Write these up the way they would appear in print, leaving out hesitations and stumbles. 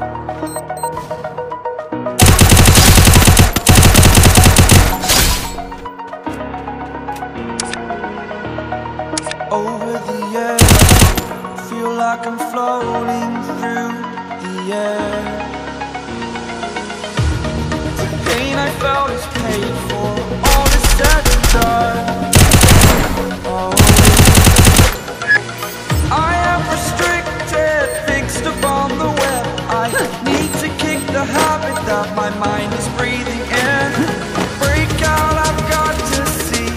Over the edge, feel like I'm floating through the air. The pain I felt is paid for, all is said and done. Oh, I am restricted, fixed upon the web. I need to kick the habit that my mind is breathing in. Break out, I've got to see.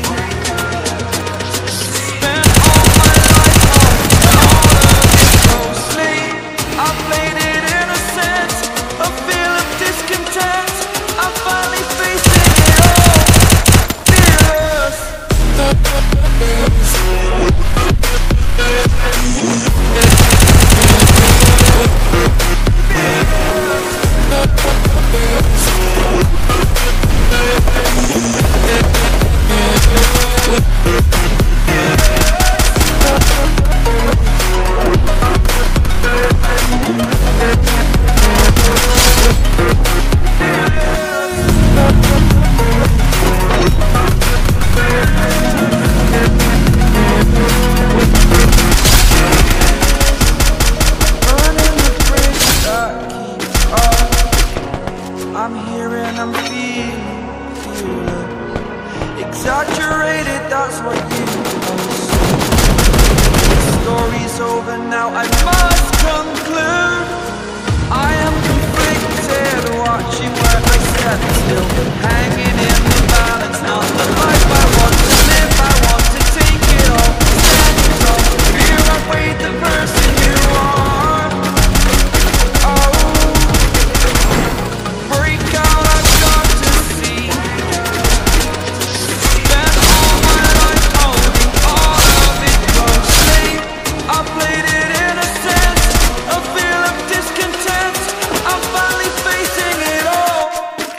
Exaggerated, that's what you must. The story's over now, I must conclude. I am conflicted, watching where I step still, hanging in the balance. Not the life I want to live, I want to take it all. Stand tall, fear I weighed the person you are. Oh, break out, I've got to see. I played it in a sense, a feel of discontent. I'm finally facing it all.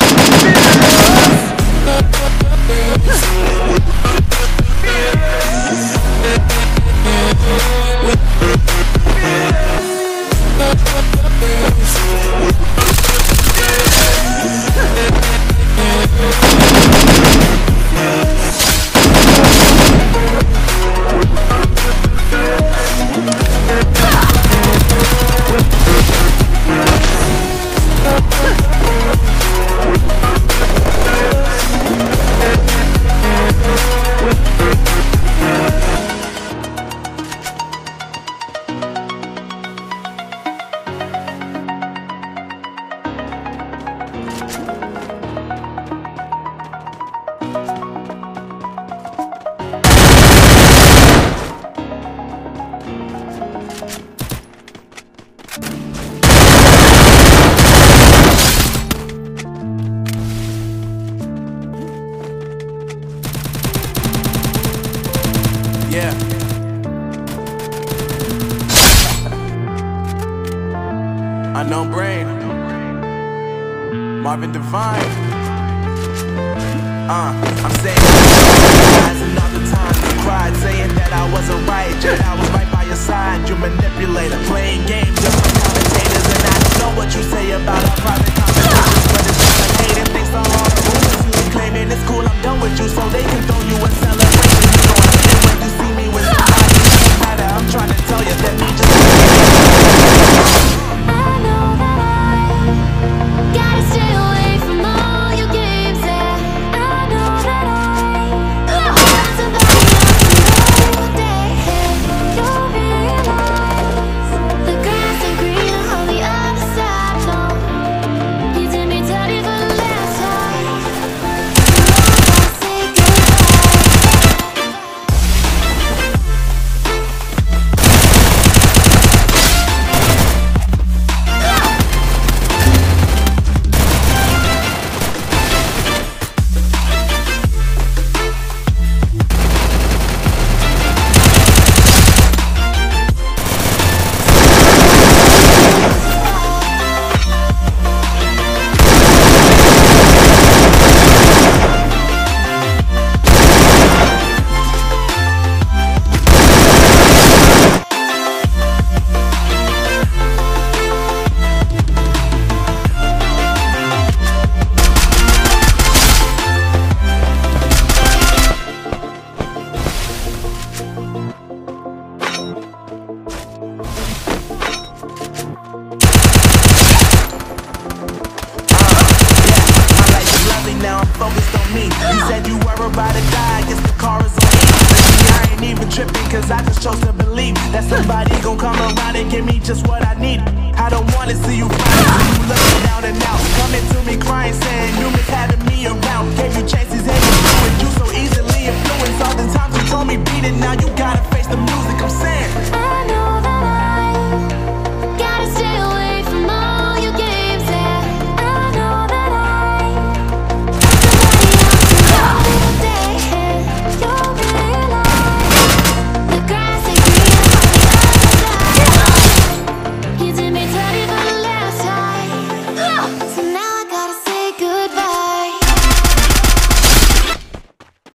Yeah. Unknown Brain, Marvin Divine. I'm saying and all the times you cried, saying that I wasn't right, yet I was right by your side. You manipulator, playing games just like commentators, and I know what you say about our private conversations, but it's not like hating things are all the rumors. You claiming it's cool, I'm done with you, so they can throw you a celebration. You don't hate it when you see me with somebody better. I'm trying to tell you that me just gotta stay away from all your games, yeah. I know that I want somebody else one day. You'll realize the grass ain't greener on the ride or die, I guess the car is on me. Lately I ain't even tripping, cause I just chose to believe that somebody gon' come around and give me just what I need. I don't wanna see you crying, see you looking down and out, coming to me crying, saying you miss having me around. Gave you chances and you blew it, you so easily influenced. All the times you told me beat it, now you